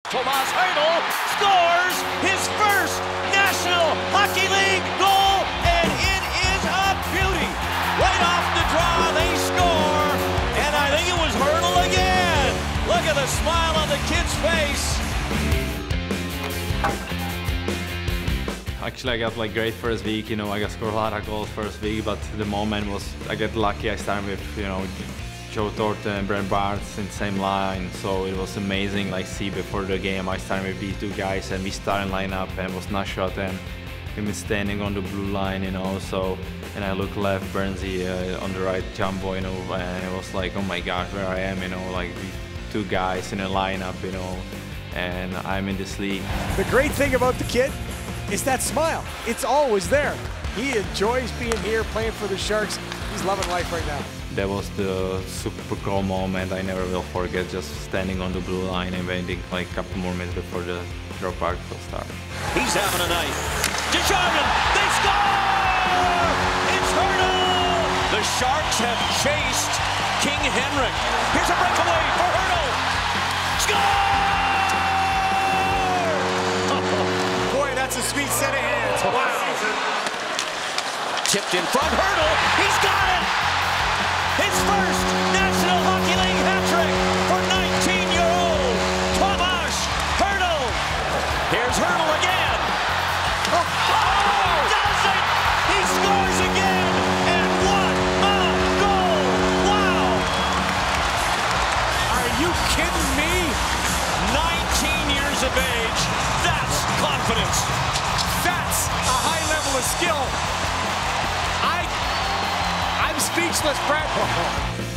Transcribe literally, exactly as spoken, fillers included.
Tomas Hertl scores his first National Hockey League goal, and it is a beauty. Right off the draw, they score, and I think it was Hertl again. Look at the smile on the kid's face. Actually, I got like great first week, you know, I got scored a lot of goals first week, but the moment was, I get lucky, I started with, you know, Joe Thornton and Brent Barnes in the same line, so it was amazing, like, see before the game, I started with these two guys, and we started line up, and was not shot, and him standing on the blue line, you know, so, and I look left, Bernsey uh, on the right, Jumbo, you know, and it was like, oh my God, where I am, you know, like, these two guys in a lineup, you know, and I'm in this league. The great thing about the kid is that smile. It's always there. He enjoys being here, playing for the Sharks. He's loving life right now. That was the super cool moment I never will forget, just standing on the blue line and waiting like a couple more minutes before the draw park will start. He's having a night. Desjardins, they score! It's Hertl! The Sharks have chased King Henrik. Here's a breakaway for Hertl. Score! That's a sweet set of hands. Wow. Tipped in front, Hertl. He's got it! His first National Hockey League hat-trick for nineteen-year-old Tomas Hertl. Here's Hertl again. Oh, oh, does it! He scores again, and what a goal! Wow! Are you kidding me? nineteen years of age. That's confidence. That's a high level of skill. I, I'm speechless, Brett.